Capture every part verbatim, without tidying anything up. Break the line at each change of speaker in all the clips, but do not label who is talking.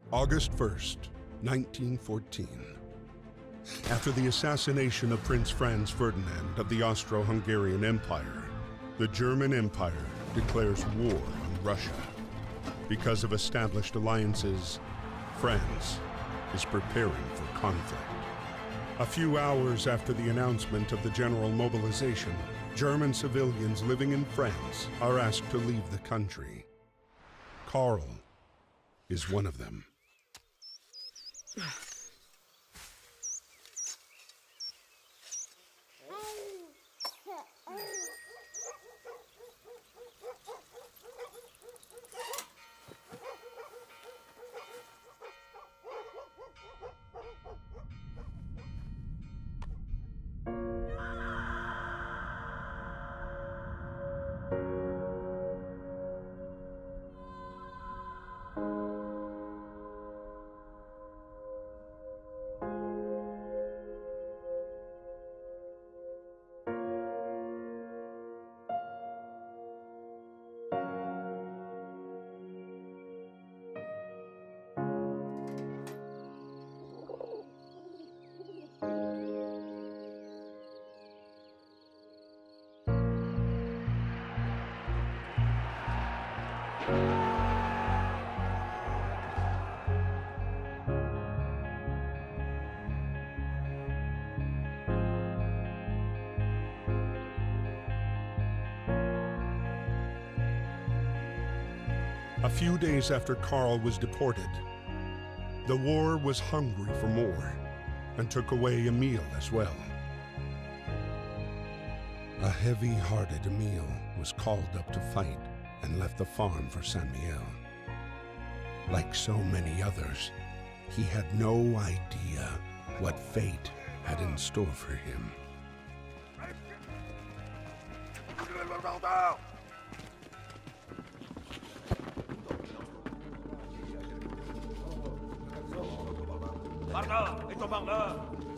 August first, nineteen fourteen. After the assassination of Prince Franz Ferdinand of the Austro-Hungarian Empire, the German Empire declares war on Russia. Because of established alliances, France is preparing for conflict. A few hours after the announcement of the general mobilization, German civilians living in France are asked to leave the country. Karl is one of them. A few days after Karl was deported, the war was hungry for more and took away Emile as well. A heavy-hearted Emile was called up to fight and left the farm for Saint Mihiel. Like so many others, he had no idea what fate had in store for him.
Par-là, et ton par-là.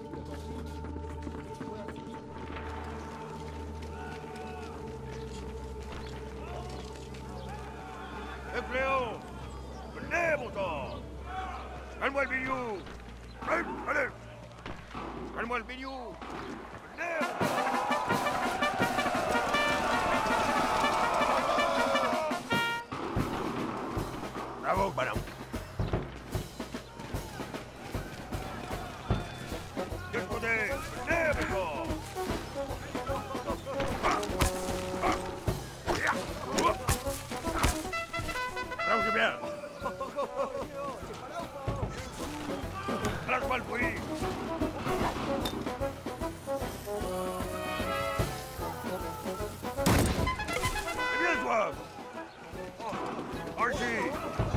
Et Cléon, venez, mon temps. Calme-moi le biniou. Allez, allez. Calme-moi le biniou. Venez. Bravo, madame. Lâche-moi le bruit. Eh bien, toi. Archie.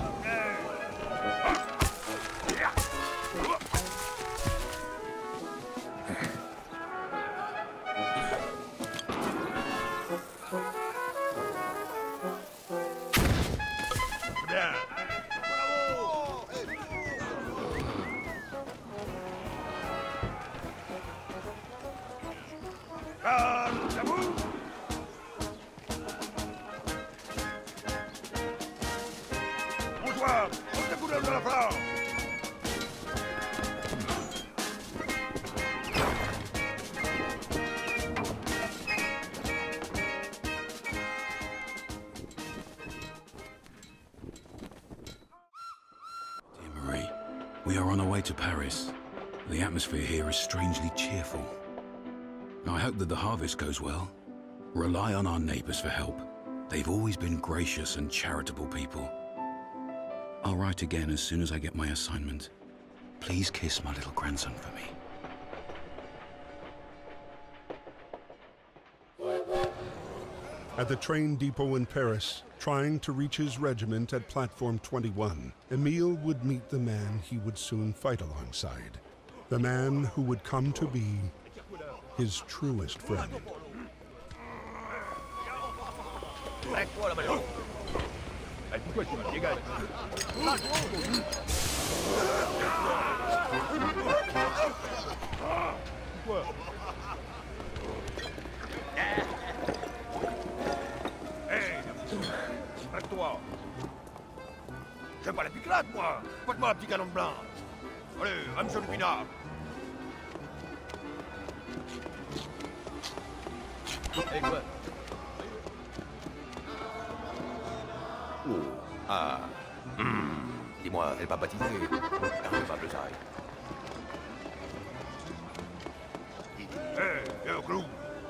We are on our way to Paris. The atmosphere here is strangely cheerful. I hope that the harvest goes well. Rely on our neighbors for help. They've always been gracious and charitable people. I'll write again as soon as I get my assignment. Please kiss my little grandson for me.
At the train depot in Paris, trying to reach his regiment at platform twenty-one, Emile would meet the man he would soon fight alongside. The man who would come to be his truest friend.
Je fais pas la piclate, moi. Faites-moi un petit canon de blanc. Allez, un monsieur le pinard.
Eh quoi?
Oh, ah. Hmm. Dis-moi, elle va baptiser. Elle va bleusaille. Hé, viens au clou.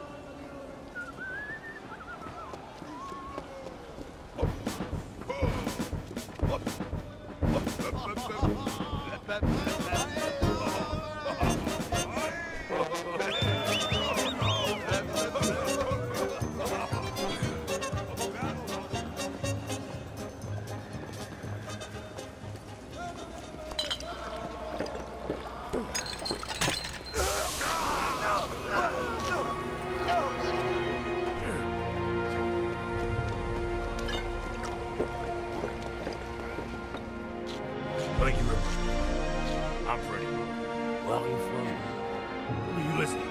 Thank you, Emile. I'm Freddie. Where are you from? Who are you listening?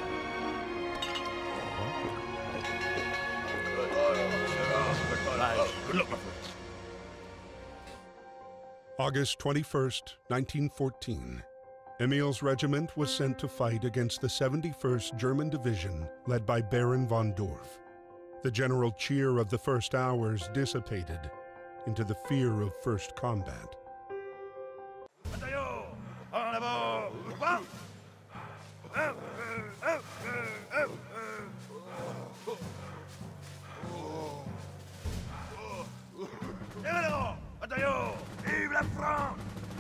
Right. Good luck, my friend.
August twenty-first, nineteen fourteen. Emile's regiment was sent to fight against the seventy-first German Division led by Baron von Dorf. The general cheer of the first hours dissipated into the fear of first combat.
Bataillon, en avant. Quoi? Et alors, bataillon, vive la France!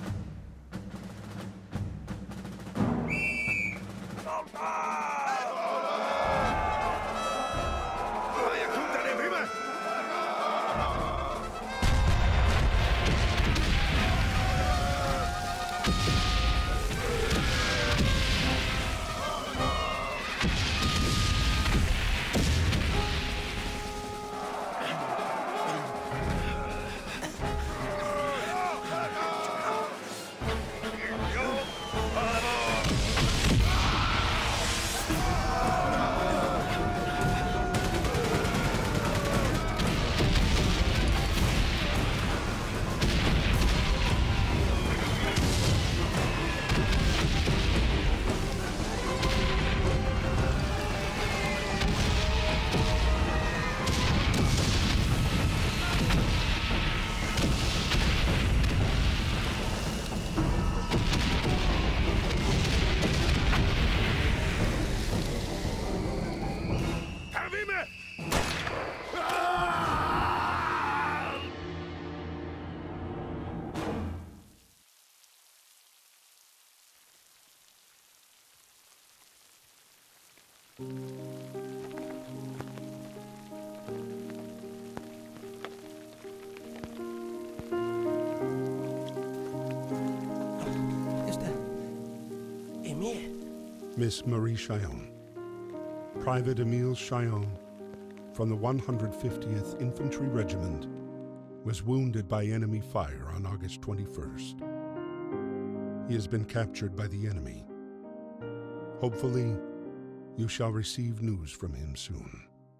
Is that Emile?
Miss Marie Chillon. Private Emile Chillon, from the one hundred fiftieth Infantry Regiment, was wounded by enemy fire on August twenty-first. He has been captured by the enemy. Hopefully, you shall receive news from him soon.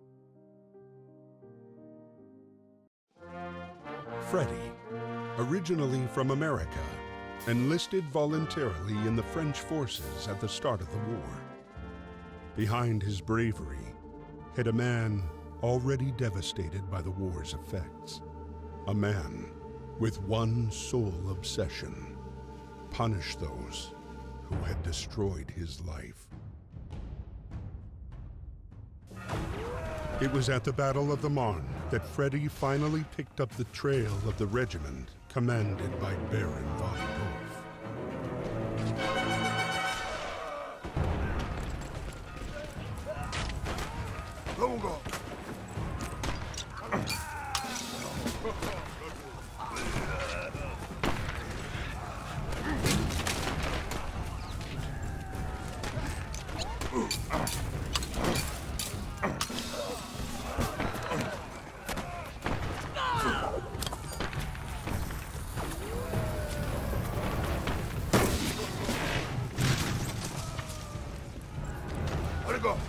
Freddie, originally from America, enlisted voluntarily in the French forces at the start of the war. Behind his bravery hid a man already devastated by the war's effects. A man with one sole obsession: punish those who had destroyed his life. It was at the Battle of the Marne that Freddie finally picked up the trail of the regiment commanded by Baron von Dorf.
Longo. Let go.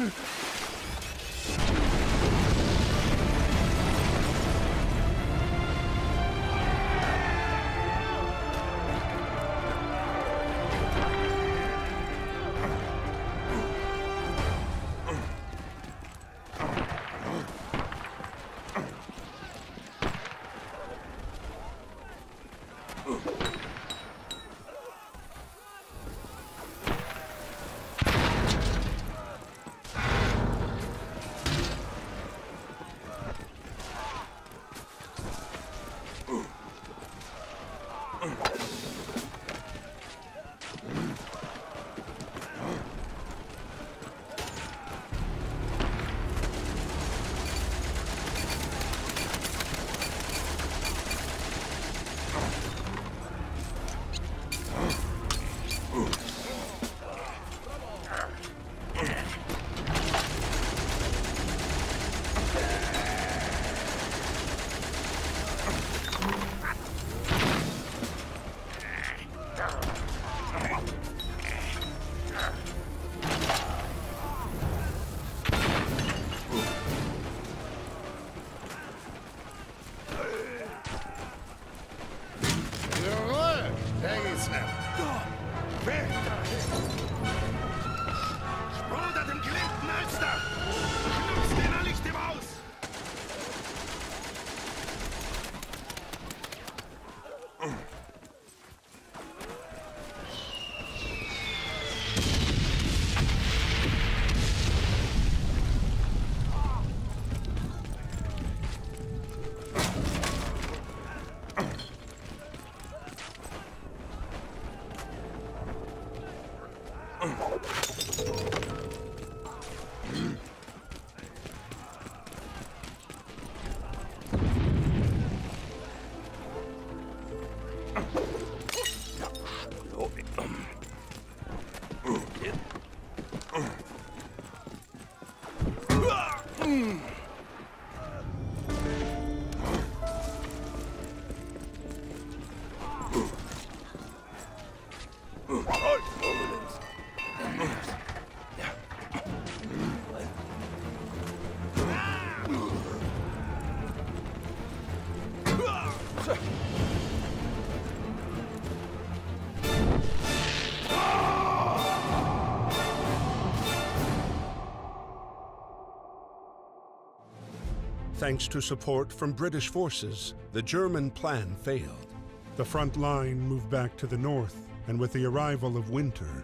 Thanks to support from British forces, the German plan failed. The front line moved back to the north, and with the arrival of winter,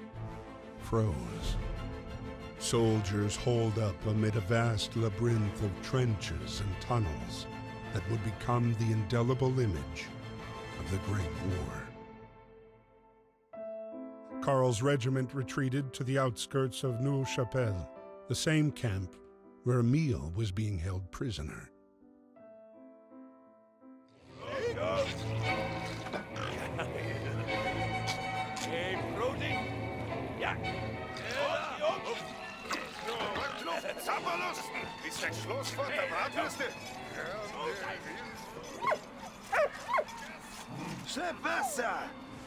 froze. Soldiers holed up amid a vast labyrinth of trenches and tunnels that would become the indelible image of the Great War. Karl's regiment retreated to the outskirts of Neuve-Chapelle, the same camp where Emile was being held prisoner.
Hey, Freddie. Ja.
Zapperlust! Ist der Schlussfahrt der Bratwürste? Ce passa!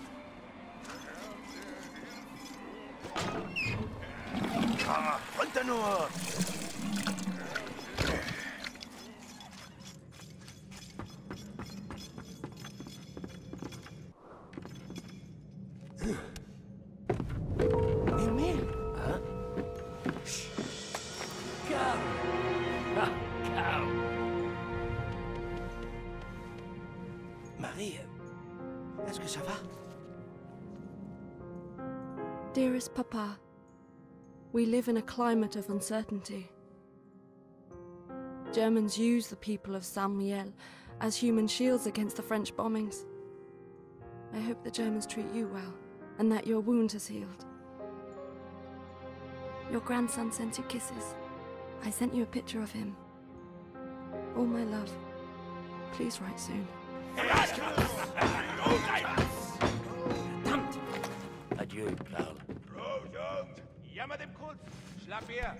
Ah, runter nur!
Emile!
Huh? Karl! Ah, Karl!
Marie, est-ce que ça va?
Dearest Papa, we live in a climate of uncertainty. Germans use the people of Saint-Mihiel as human shields against the French bombings. I hope the Germans treat you well, and that your wound has healed. Your grandson sent you kisses. I sent you a picture of him. All my love. Please write soon.
Adieu, Karl.
Jammer dem Kurz! Schlapp her!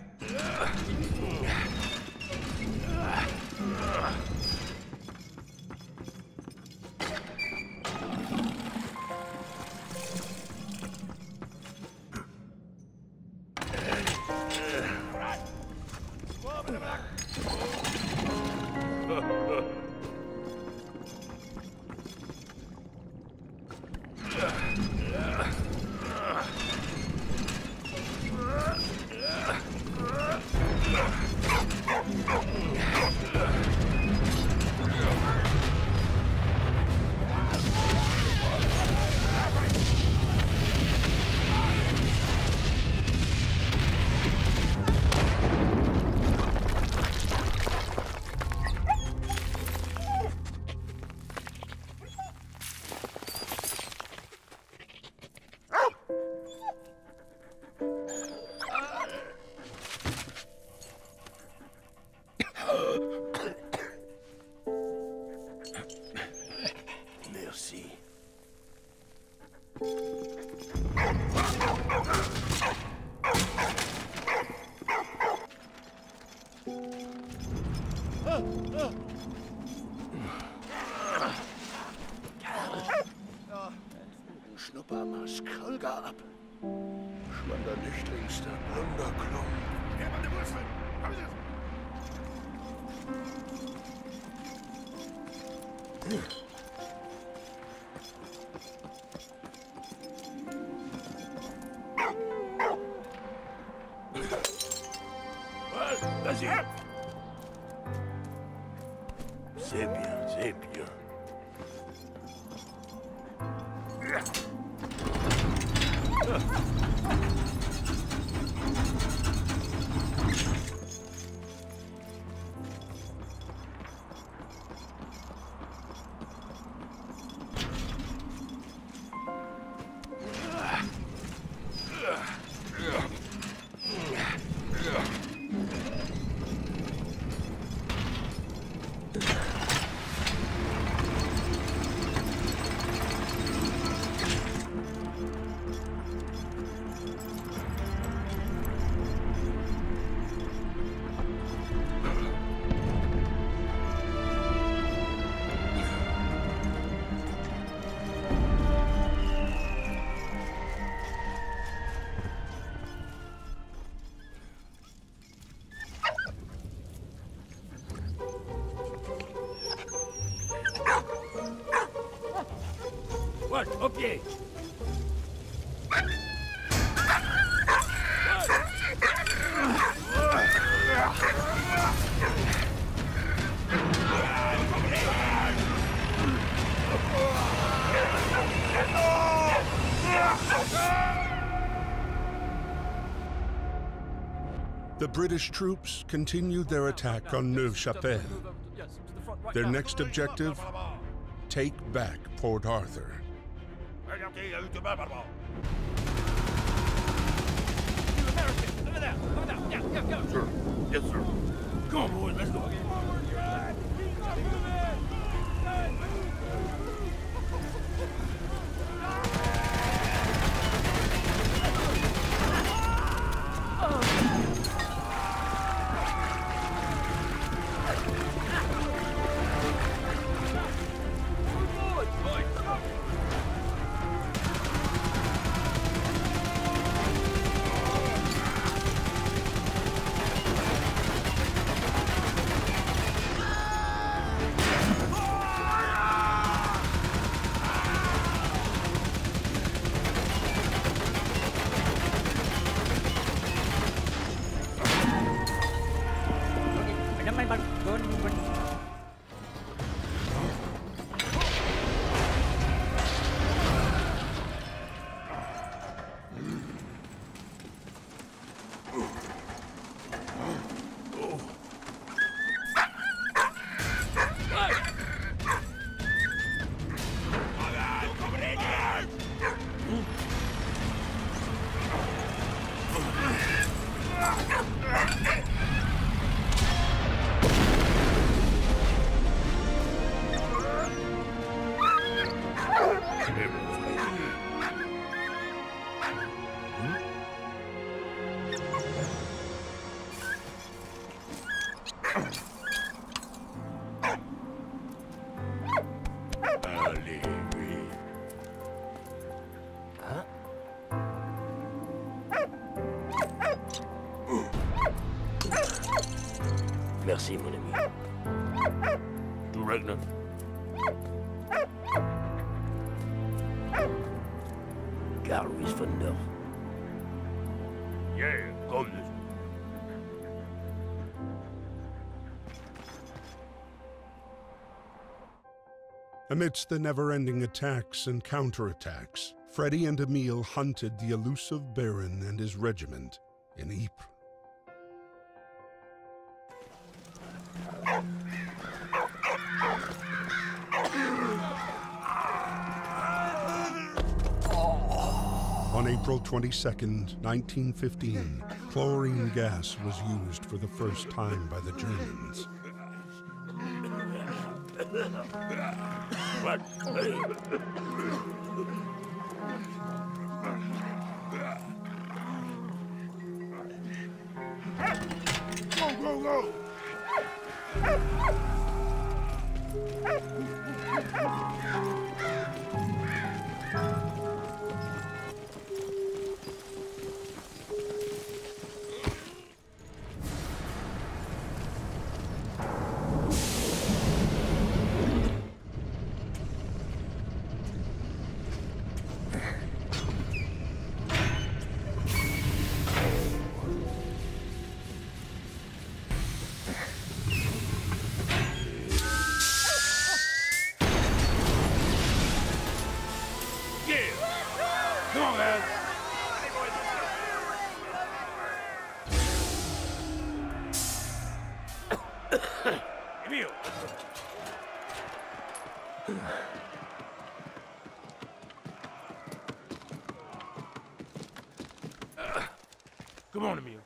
Schnuppermaß Kolga ab. Schwander Nichtlingster, blonder Klum. Ja, meine Wurzeln! Hab ich das?
Vas-y. C'est bien, c'est bien. What? Au pied.
The British troops continued their attack on Neuve-Chapelle. Their next objective, take back Port Arthur.
Sir. Yes, sir. Come on, boys, let's go. Merci, mon ami. Du Ragnar. Karl is van Nerf. Yeah, come this.
Amidst the never-ending attacks and counterattacks, Freddie and Emile hunted the elusive Baron and his regiment in Ypres. On April twenty-second, nineteen fifteen, chlorine gas was used for the first time by the Germans.
What?
Go, go, go!
Come on, guys. Emile. Come on, Emile.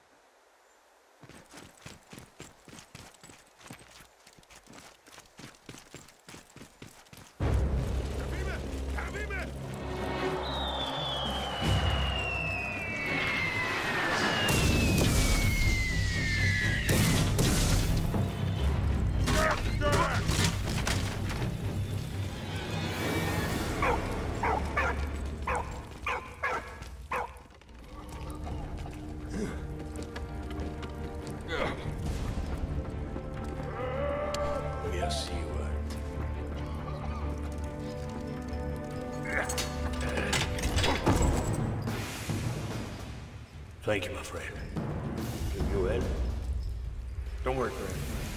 Yes, you would. Thank you, my friend. Give you in. Don't worry, Fred.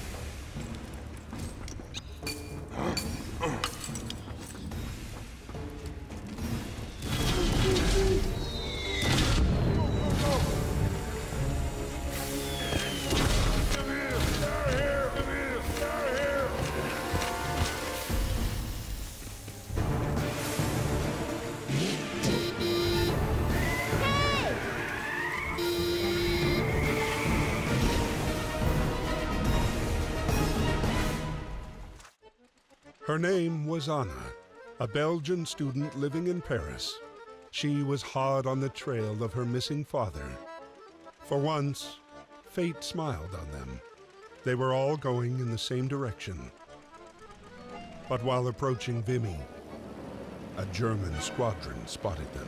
Her name was Anna, a Belgian student living in Paris. She was hard on the trail of her missing father. For once, fate smiled on them. They were all going in the same direction. But while approaching Vimy, a German squadron spotted them.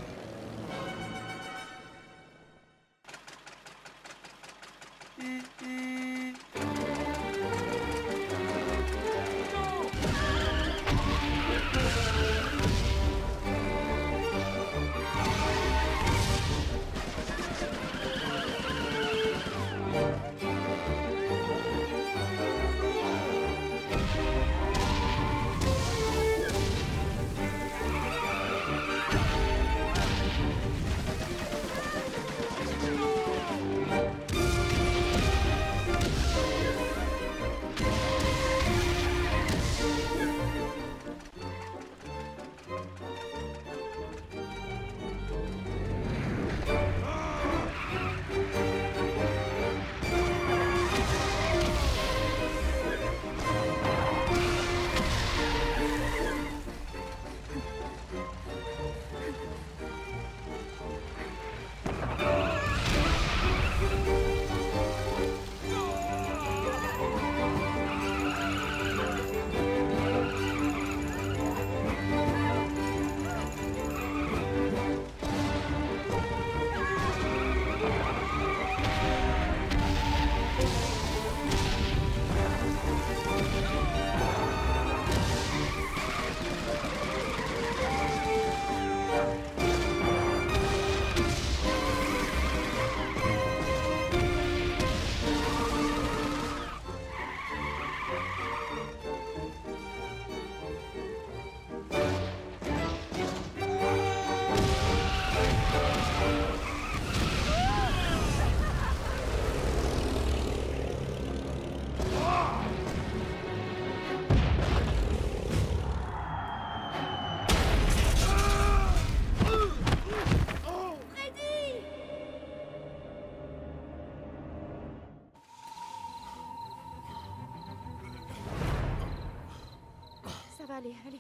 Allez, allez.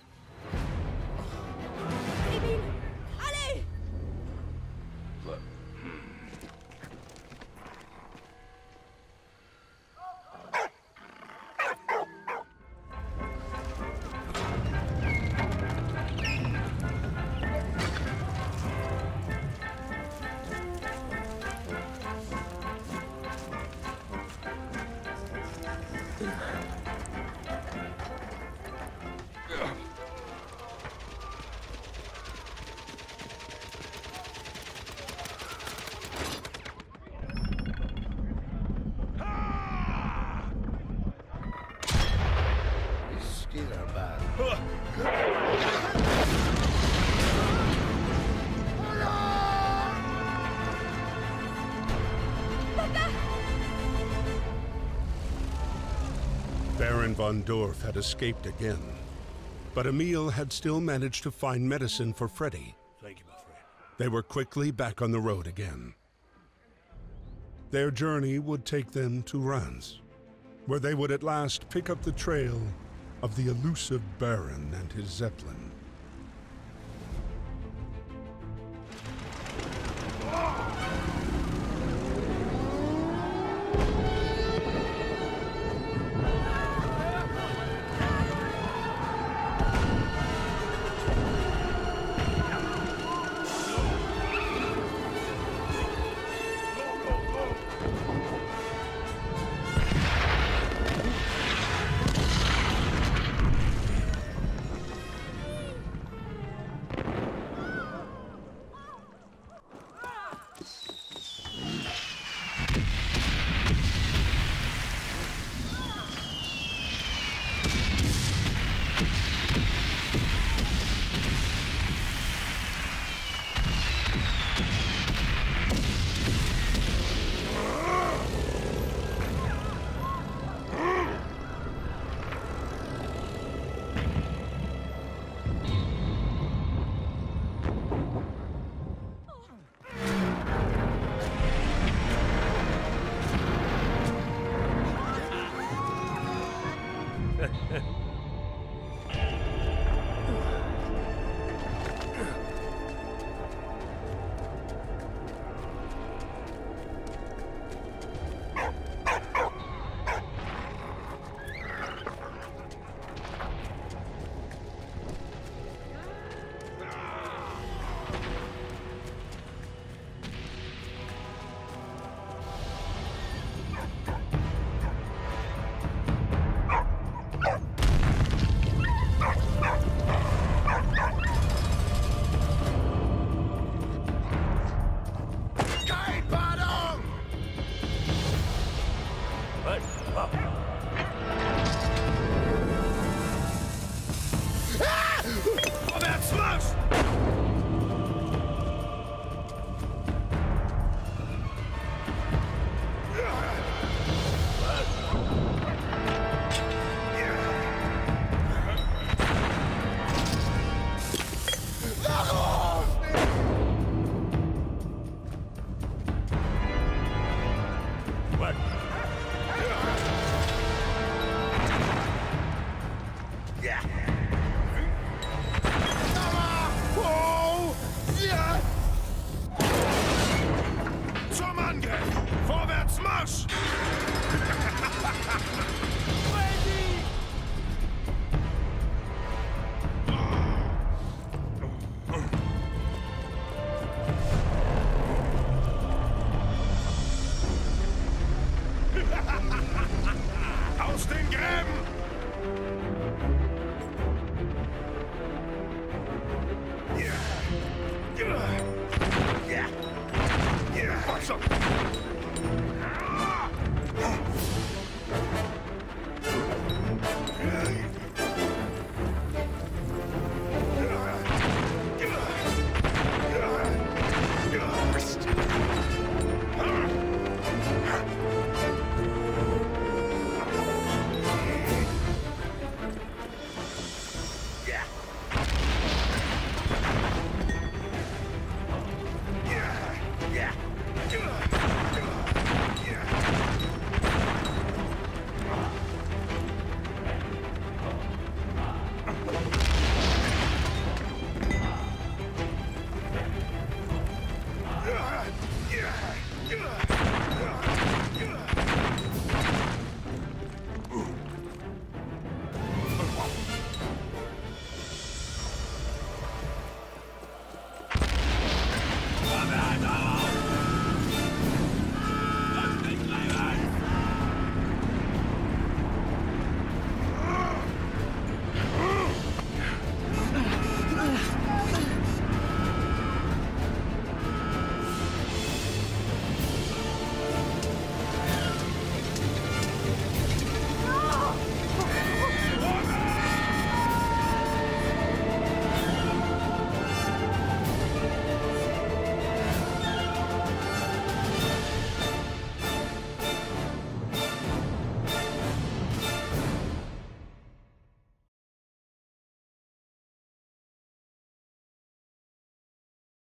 Emile, allez!
von Dorf had escaped again, but Emile had still managed to find medicine for Freddie.
Thank you, my friend.
They were quickly back on the road again. Their journey would take them to Reims, where they would at last pick up the trail of the elusive Baron and his Zeppelin.